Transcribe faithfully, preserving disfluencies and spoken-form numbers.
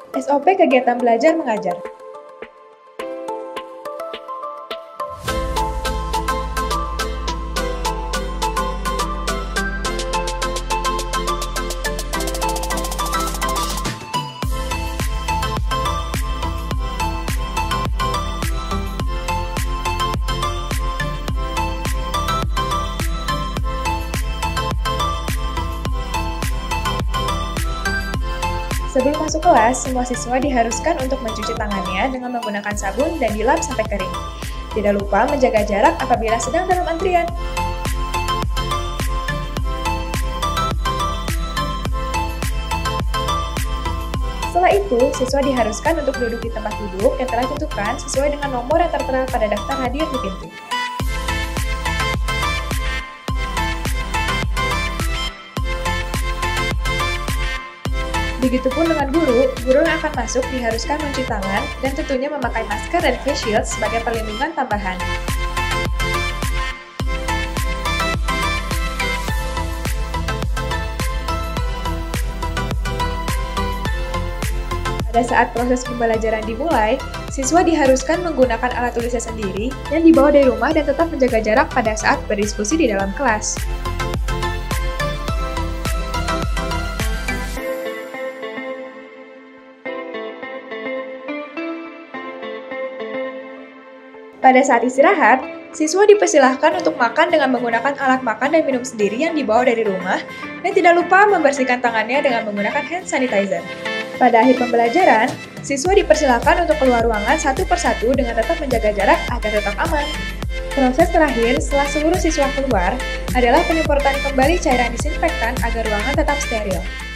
S O P kegiatan belajar mengajar. Sebelum masuk kelas, semua siswa diharuskan untuk mencuci tangannya dengan menggunakan sabun dan dilap sampai kering. Tidak lupa menjaga jarak apabila sedang dalam antrian. Setelah itu, siswa diharuskan untuk duduk di tempat duduk yang telah ditentukan sesuai dengan nomor yang tertera pada daftar hadir di pintu. Begitupun dengan guru, guru yang akan masuk diharuskan mencuci tangan dan tentunya memakai masker dan face shield sebagai perlindungan tambahan. Pada saat proses pembelajaran dimulai, siswa diharuskan menggunakan alat tulisnya sendiri yang dibawa dari rumah dan tetap menjaga jarak pada saat berdiskusi di dalam kelas. Pada saat istirahat, siswa dipersilahkan untuk makan dengan menggunakan alat makan dan minum sendiri yang dibawa dari rumah, dan tidak lupa membersihkan tangannya dengan menggunakan hand sanitizer. Pada akhir pembelajaran, siswa dipersilahkan untuk keluar ruangan satu persatu dengan tetap menjaga jarak agar tetap aman. Proses terakhir setelah seluruh siswa keluar adalah penyemprotan kembali cairan disinfektan agar ruangan tetap steril.